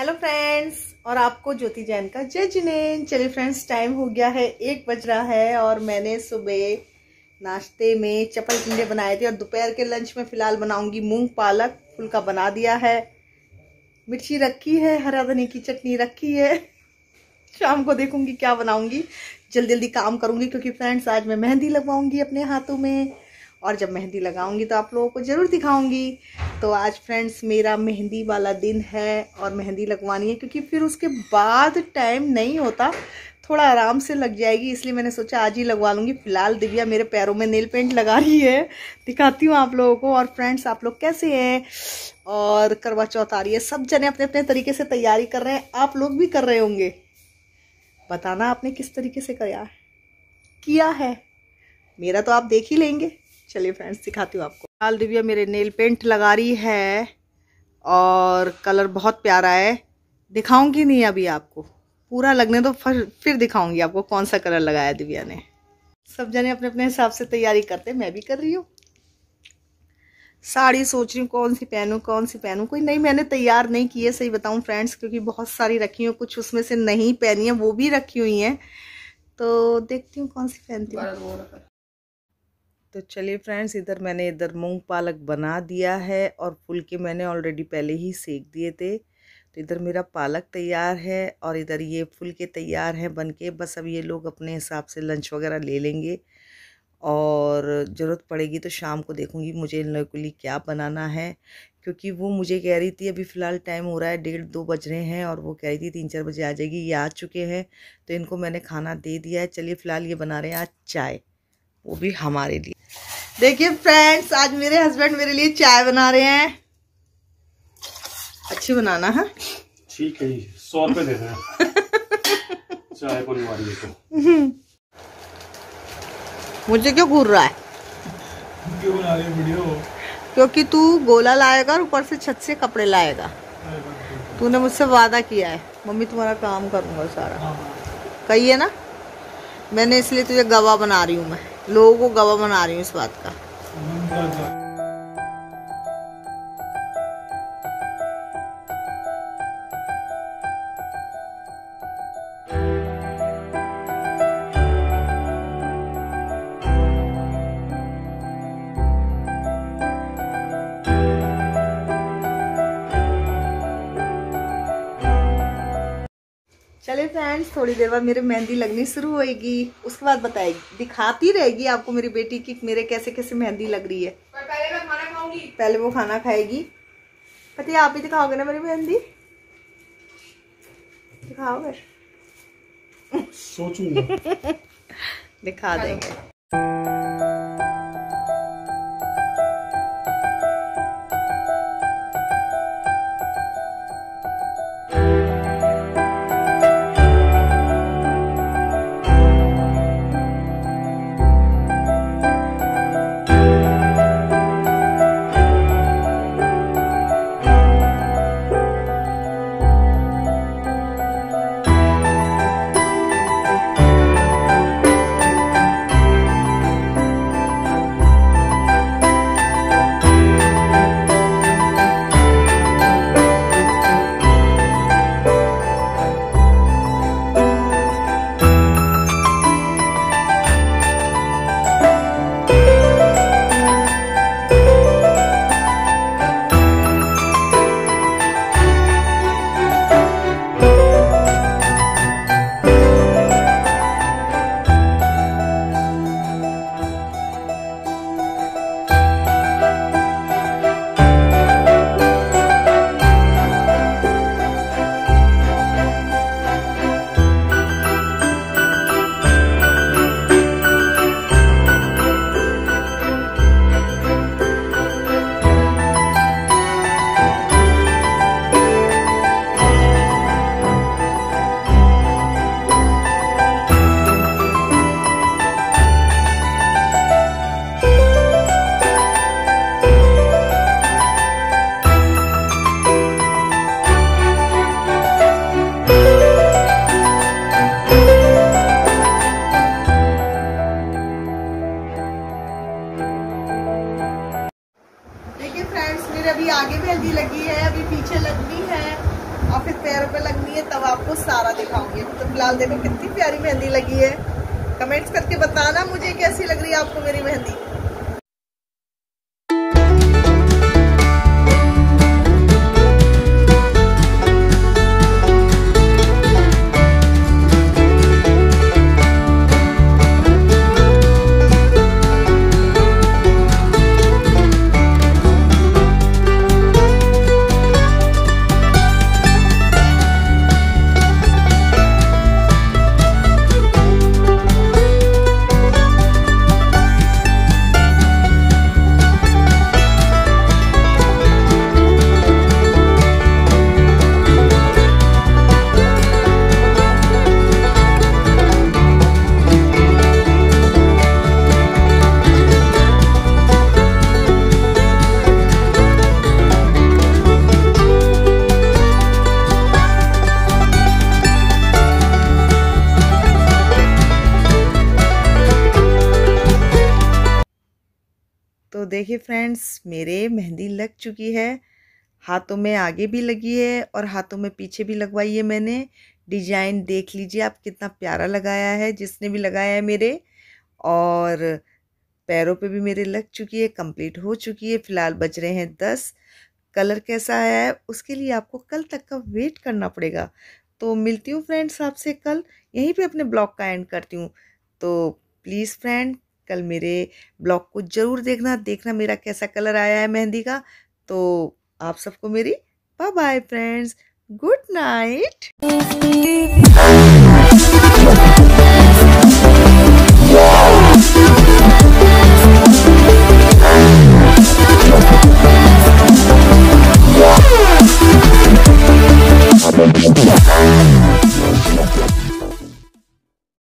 Hello friends, और आपको ज्योति जैन का जय जिनेन। चलिए फ्रेंड्स, टाइम हो गया है 1 बज रहा है और मैंने सुबह नाश्ते में चपल टिंडे बनाए थे और दोपहर के लंच में फिलहाल बनाऊंगी मूंग पालक फुल्का बना दिया है। मिर्ची रखी है, हरा धनिया की चटनी रखी है। शाम को देखूंगी क्या बनाऊंगी। जल्दी जल्दी काम करूंगी क्योंकि फ्रेंड्स आज मैं मेहंदी लगवाऊंगी अपने हाथों में, और जब मेहंदी लगाऊंगी तो आप लोगों को ज़रूर दिखाऊंगी। तो आज फ्रेंड्स मेरा मेहंदी वाला दिन है और मेहंदी लगवानी है क्योंकि फिर उसके बाद टाइम नहीं होता, थोड़ा आराम से लग जाएगी, इसलिए मैंने सोचा आज ही लगवा लूँगी। फिलहाल दिव्या मेरे पैरों में नेल पेंट लगा रही है, दिखाती हूँ आप लोगों को। और फ्रेंड्स आप लोग कैसे हैं? और करवा चौथ आ रही है, सब जने अपने अपने तरीके से तैयारी कर रहे हैं। आप लोग भी कर रहे होंगे, बताना आपने किस तरीके से किया है। मेरा तो आप देख ही लेंगे। चलिए फ्रेंड्स दिखाती हूँ आपको। हाल दिव्या मेरे नेल पेंट लगा रही है और कलर बहुत प्यारा है। दिखाऊंगी नहीं अभी, आपको पूरा लगने दो, फिर दिखाऊंगी आपको कौन सा कलर लगाया दिव्या ने। सब जने अपने अपने हिसाब से तैयारी करते हैं, मैं भी कर रही हूँ। साड़ी सोच रही हूँ कौन सी पहनूं। कोई नहीं मैंने तैयार नहीं की है, सही बताऊँ फ्रेंड्स, क्योंकि बहुत सारी रखी हूँ, कुछ उसमें से नहीं पहनी है, वो भी रखी हुई हैं। तो देखती हूँ कौन सी पहनती हूँ। तो चलिए फ्रेंड्स, इधर मूंग पालक बना दिया है और फुलके मैंने ऑलरेडी पहले ही सेक दिए थे। तो इधर मेरा पालक तैयार है और इधर ये फुलके तैयार हैं बनके। बस अब ये लोग अपने हिसाब से लंच वगैरह ले लेंगे और ज़रूरत पड़ेगी तो शाम को देखूंगी मुझे इन लोगों के लिए क्या बनाना है, क्योंकि वो मुझे कह रही थी अभी फ़िलहाल टाइम हो रहा है 1:30-2 बज रहे हैं और वो कह रही थी 3-4 बजे आ जाएगी। ये आ चुके हैं तो इनको मैंने खाना दे दिया है। चलिए फ़िलहाल ये बना रहे हैं आज चाय, वो भी हमारे लिए। देखिए फ्रेंड्स, आज मेरे हस्बैंड मेरे लिए चाय बना रहे हैं। अच्छी बनाना है, ठीक है। 100 रुपए दे देना चाय को निवारी है तो। मुझे क्यों घूर रहा है? क्यों बना रही वीडियो? क्योंकि तू गोला लाएगा और ऊपर से छत से कपड़े लाएगा। तूने मुझसे वादा किया है, मम्मी तुम्हारा काम करूंगा सारा। कही है ना, मैंने इसलिए तुझे गवाह बना रही हूँ, मैं लोगों को गवाह बना रही हूँ इस बात का। चलिए फ्रेंड्स, थोड़ी देर बाद मेरी मेहंदी लगनी शुरू होएगी, उसके बाद बताएगी, दिखाती रहेगी आपको मेरी बेटी की मेरे कैसे कैसे मेहंदी लग रही है। पहले मैं खाना खाऊंगी, पहले वो खाना खाएगी। पति आप ही दिखाओगे ना मेरी मेहंदी? दिखाओगे? सोचूंगा। दिखा देंगे। है तब आपको सारा दिखाऊंगी। तो फिलहाल देखो कितनी प्यारी मेहंदी लगी है। कमेंट्स करके बताना मुझे कैसी लग रही है आपको मेरी मेहंदी। तो देखिए फ्रेंड्स, मेरे मेहंदी लग चुकी है। हाथों में आगे भी लगी है और हाथों में पीछे भी लगवाई है मैंने। डिजाइन देख लीजिए आप कितना प्यारा लगाया है जिसने भी लगाया है मेरे। और पैरों पे भी मेरे लग चुकी है, कंप्लीट हो चुकी है। फिलहाल बज रहे हैं 10। कलर कैसा है उसके लिए आपको कल तक का वेट करना पड़ेगा। तो मिलती हूँ फ्रेंड्स आपसे कल, यहीं पे अपने ब्लॉग का एंड करती हूँ। तो प्लीज़ फ्रेंड कल मेरे ब्लॉग को ज़रूर देखना मेरा कैसा कलर आया है मेहंदी का। तो आप सबको मेरी bye bye friends, good night.